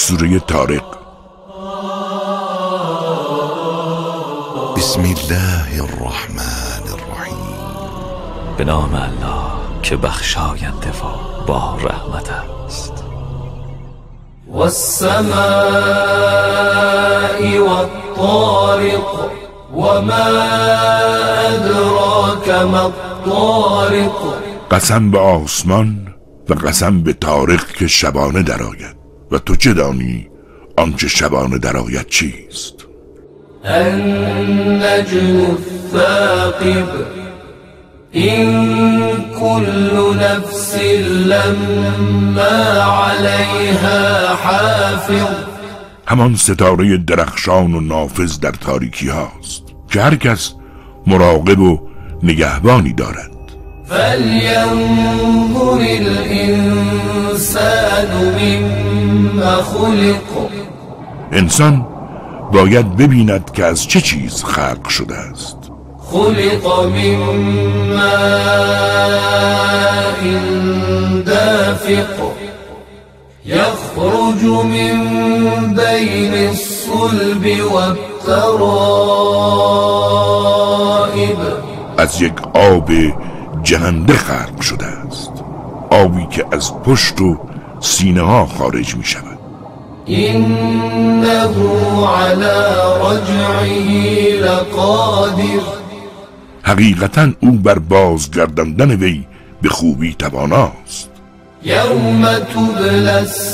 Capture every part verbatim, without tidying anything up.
سوره طارق. بسم الله الرحمن الرحیم. به نام الله که بخشاینده و با رحمت است. والسماء والطارق وما ادراك ما الطارق. قسم به آسمان و قسم به طارق که شبانه درآید و تو چه دانی آنچه شبانه درآید چیست؟ النجم الثاقب این كل نفس لما علیها حافظ. همان ستاره درخشان و نافذ در تاریکی هاست که هر کس مراقب و نگهبانی دارد. فلینظر الانسان مما خلق. انسان باید ببیند که از چه چیز خلق شده است. خلق من ماء دافق یخرج من بین الصلب والترائب. از یک آب جهنده خلق شده است، آبی که از پشت و سینه ها خارج می شود. إنه على رجعه لقادر. حقیقتا او بر بازگرداندن وی به خوبی تواناست. یوم تبلی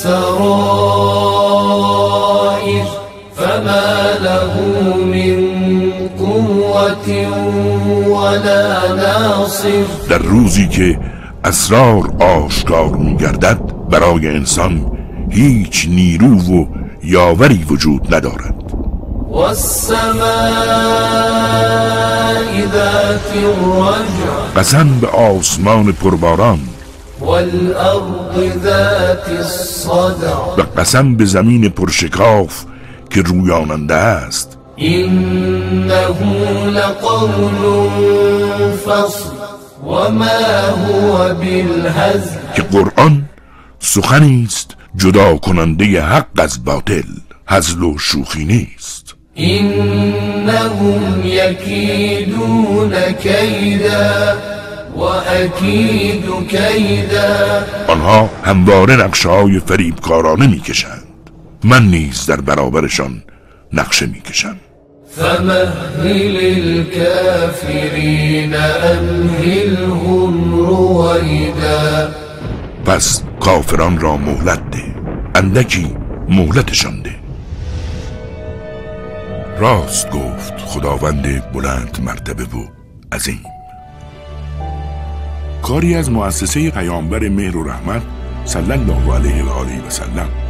السرائر فما له من قوة ولا ناصر. در روزی که اسرار آشکار می گردد برای انسان هیچ نیرو و یاوری وجود ندارد. والسماء ذات الرجع. قسم به آسمان پرباران. والارض ذات الصدع. و قسم به زمین پرشکاف که رویاننده است. انه لقول فصل وما هو بالهزل. که قرآن سخنی است جدا کننده حق از باطل، هزل و شوخی نیست. انهم یکیدون کیدا و اکید کیدا. آنها همواره نقشه‌های فریبکارانه میکشند، من نیز در برابرشان نقشه میکشم. فمهل الكافرین امهلهم رویدا. پس کافران را مهلت ده، اندکی مهلتشان ده. راست گفت خداوند بلند مرتبه و عظیم. کاری از مؤسسه پیامبر مهر و رحمت صلی الله علیه و آله و سلم.